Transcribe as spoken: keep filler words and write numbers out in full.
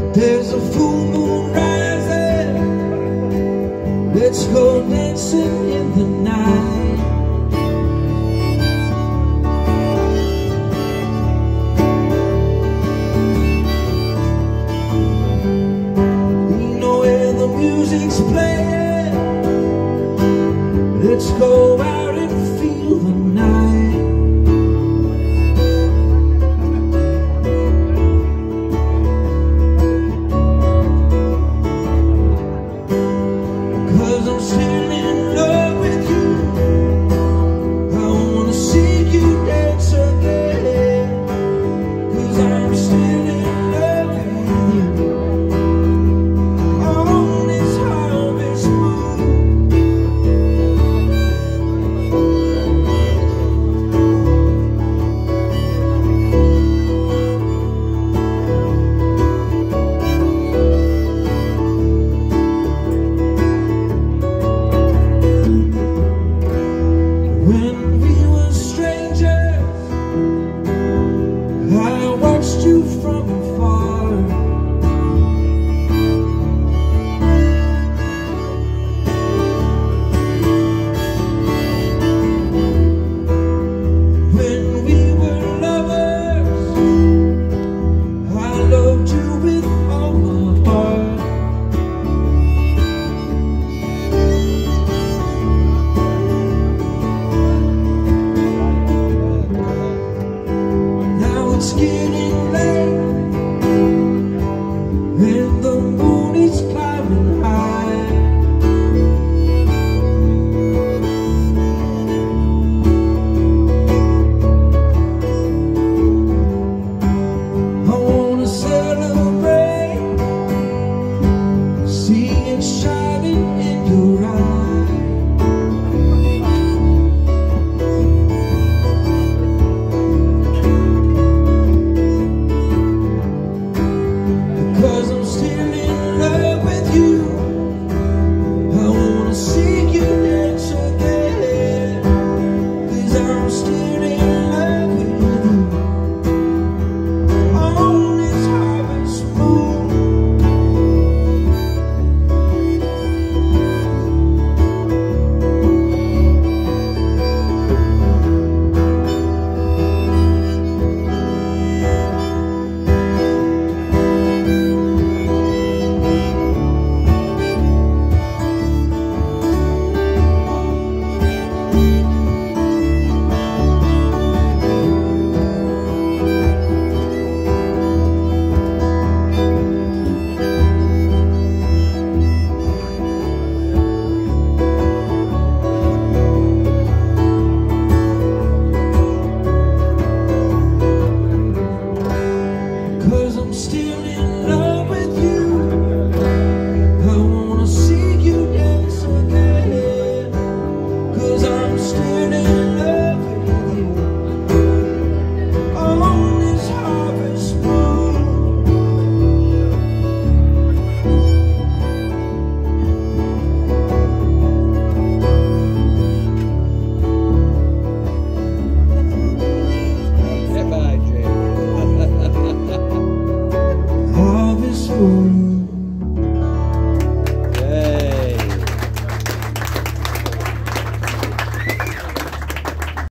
There's a full moon rising, let's go dancing in the night. You know where the music's playing, let's go out and feel the night. From afar, when we were lovers, I loved you with all my heart. Now it's getting late and the moon is climbing high. I wanna celebrate, see it shining in your eyes. Cause I'm still